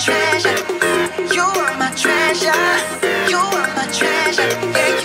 treasure. You are my treasure. You are my treasure. Yeah,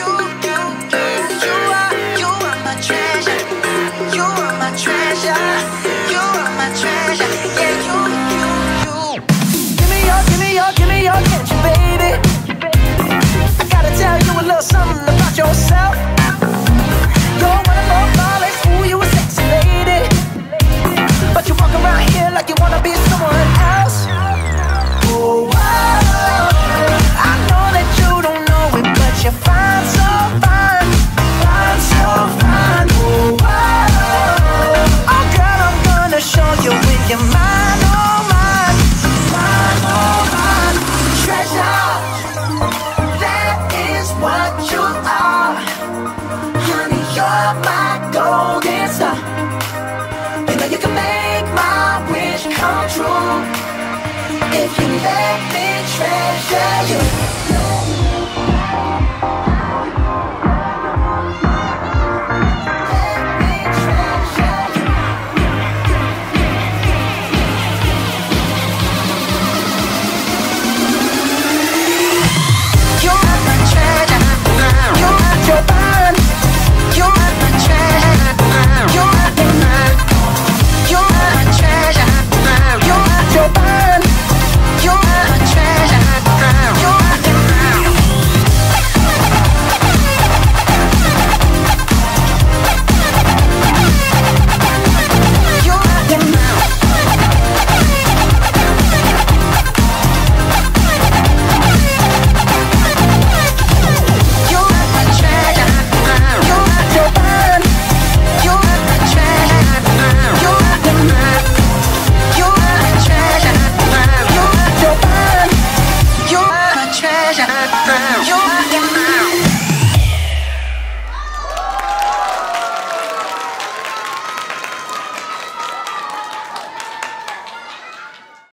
you are my treasure. You are my treasure. You are my treasure. Yeah, you. Give me your attention, baby. I gotta tell you a little something about yourself. You're wonderful, flawless, ooh, you a sexy lady. But you walk around here like you wanna be someone else. Oh, wow. I know that you don't know it, but you're fine, so fine. Fine, so fine. Oh, wow. Oh, girl, I'm gonna show you with your mind, oh, mine. Mine, oh, mine. Treasure, that is what you are. Honey, you're my golden star. You know you can make my wish come true if you let me treasure you.